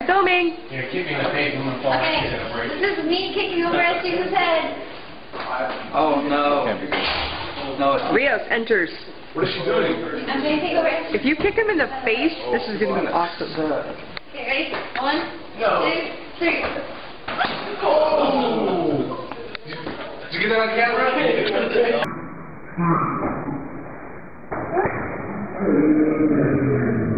Filming. Yeah, keep me in the face. I'm gonna fall. Okay, this is me kicking over Esther's head. Oh no. No, it's Rios enters. What is she doing? I'm going to take over Esther's. If you kick him in the face, this is going to be awesome. Okay, ready? 1, No. 2, 3. Oh! Did you get that on camera?